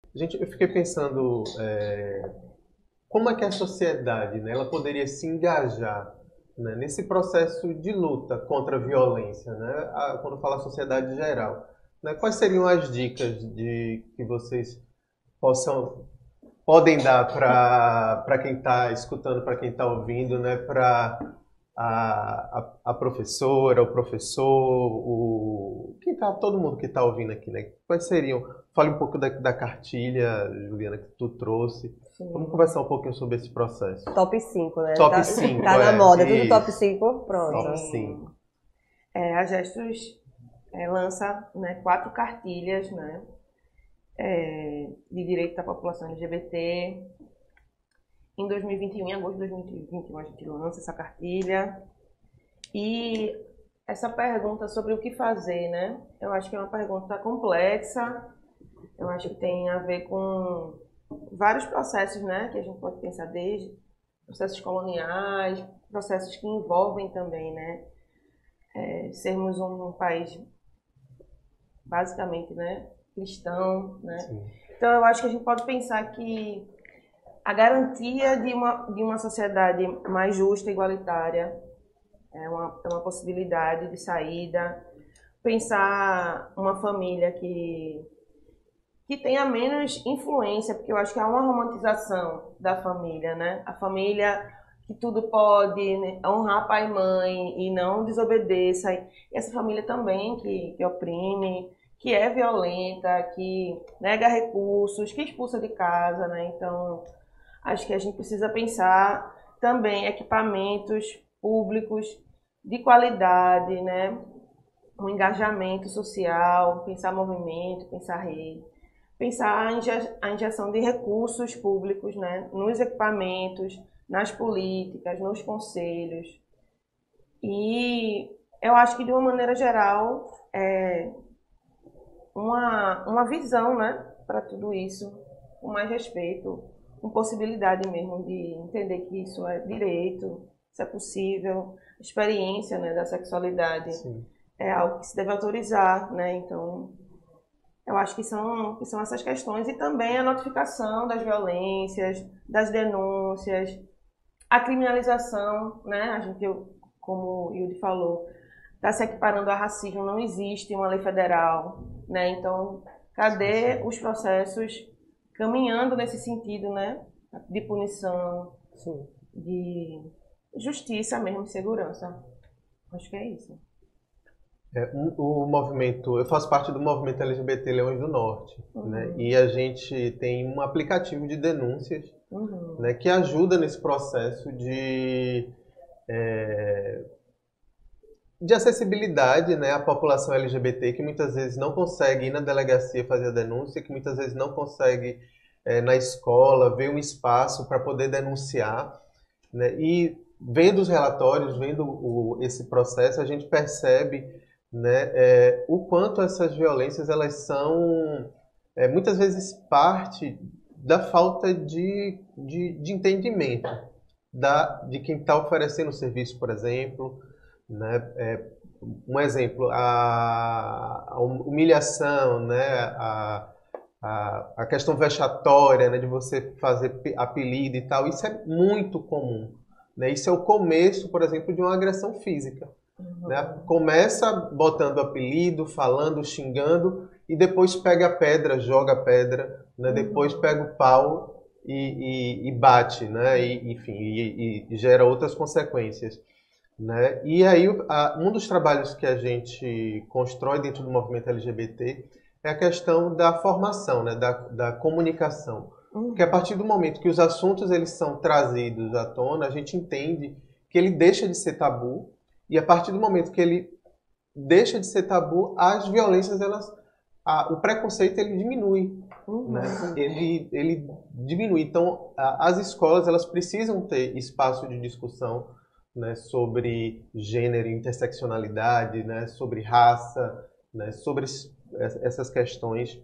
Eu fiquei pensando como é que a sociedade, né, ela poderia se engajar, né, nesse processo de luta contra a violência, né, quando fala sociedade geral. Né, quais seriam as dicas que vocês possam podem dar para quem está escutando, para quem está ouvindo, né, para a professora, o professor, todo mundo que está ouvindo aqui, né? Quais seriam? Fale um pouco da cartilha, Juliana, que tu trouxe. Vamos Sim. conversar um pouquinho sobre esse processo. Top 5, né? Top 5, Tá na moda, tudo top isso. 5, Top pronto. 5. A Gestos lança, né, 4 cartilhas, né, de direito da população LGBT. Em 2021, em agosto de 2021, a gente lança essa cartilha. E essa pergunta sobre o que fazer, né? Eu acho que é uma pergunta complexa. Eu acho que tem a ver com vários processos, né? Que a gente pode pensar desde processos coloniais, processos que envolvem também, né? Sermos um país basicamente, né, cristão, né? Sim. Então eu acho que a gente pode pensar que a garantia de uma sociedade mais justa e igualitária é uma possibilidade de saída. Pensar uma família que tenha menos influência, porque eu acho que há uma romantização da família, né? A família que tudo pode, né, honrar pai e mãe e não desobedeça. E essa família também que oprime, que é violenta, que nega recursos, que expulsa de casa, né? Então, acho que a gente precisa pensar também equipamentos públicos de qualidade, né? Um engajamento social, pensar movimento, pensar rede, pensar a injeção de recursos públicos, né? Nos equipamentos, nas políticas, nos conselhos. E eu acho que, de uma maneira geral, uma visão, né, para tudo isso, com mais respeito, com possibilidade mesmo de entender que isso é direito, isso é possível, experiência, né, da sexualidade. Sim. É algo que se deve autorizar, né? Então, eu acho que são essas questões e também a notificação das violências, das denúncias, a criminalização, né? A gente, como o Yudi falou, está se equiparando a racismo, não existe uma lei federal, né? Então, cadê os processos caminhando nesse sentido, né? De punição, Sim. de justiça mesmo, de segurança. Acho que é isso. O movimento, eu faço parte do movimento LGBT Leões do Norte, né? E a gente tem um aplicativo de denúncias, né, que ajuda nesse processo de acessibilidade, né, à população LGBT, que muitas vezes não consegue ir na delegacia fazer a denúncia, que muitas vezes não consegue na escola ver um espaço para poder denunciar, né? E vendo os relatórios, vendo esse processo, a gente percebe, né, o quanto essas violências elas são muitas vezes parte da falta de entendimento de quem está oferecendo o serviço, por exemplo, né? Um exemplo, a humilhação, né? A questão vexatória, né? De você fazer apelido e tal, isso é muito comum, né? Isso é o começo, por exemplo, de uma agressão física. Né? Começa botando apelido, falando, xingando, e depois pega a pedra, joga a pedra, né? Depois pega o pau e bate, né? Enfim, e gera outras consequências. Né? E aí, um dos trabalhos que a gente constrói dentro do movimento LGBT é a questão da formação, né? Da comunicação. Porque a partir do momento que os assuntos eles são trazidos à tona, a gente entende que ele deixa de ser tabu, e a partir do momento que ele deixa de ser tabu, as violências, o preconceito ele diminui. Né? Ele diminui. Então, as escolas elas precisam ter espaço de discussão, né, sobre gênero e interseccionalidade, né, sobre raça, né, sobre essas questões.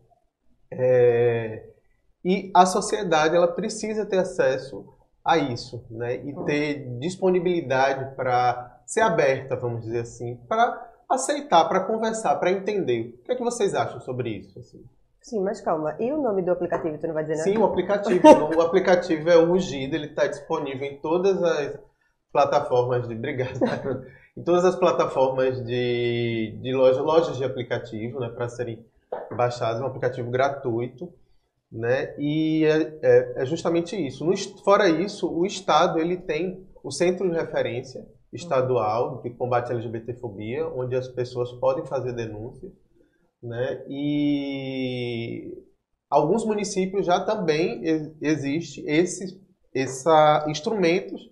E a sociedade ela precisa ter acesso a isso, né, e ter disponibilidade para ser aberta, vamos dizer assim, para aceitar, para conversar, para entender. O que é que vocês acham sobre isso? Assim? Sim, mas calma. E o nome do aplicativo, tu não vai dizer nada? Sim, o aplicativo é o Rugido, ele está disponível em todas as plataformas de... Obrigado. Em todas as plataformas de lojas de aplicativo, né, para serem baixados, um aplicativo gratuito, né, e é justamente isso. Fora isso, o Estado ele tem o Centro de Referência Estadual de Combate à LGBTfobia, onde as pessoas podem fazer denúncias, né, e alguns municípios já também existe esses instrumentos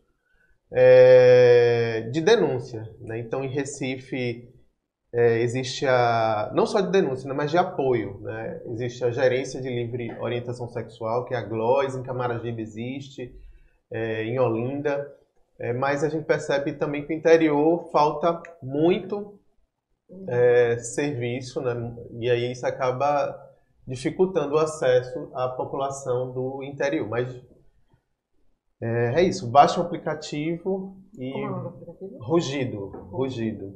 de denúncia, né? Então, em Recife, existe não só de denúncia, né, mas de apoio, né? Existe a Gerência de Livre Orientação Sexual, que é a GLOS, em Camaragibe existe, em Olinda, mas a gente percebe também que o interior falta muito serviço, né? E aí isso acaba dificultando o acesso à população do interior. Mas é isso, baixa o aplicativo e... Como é o nome do aplicativo? Rugido.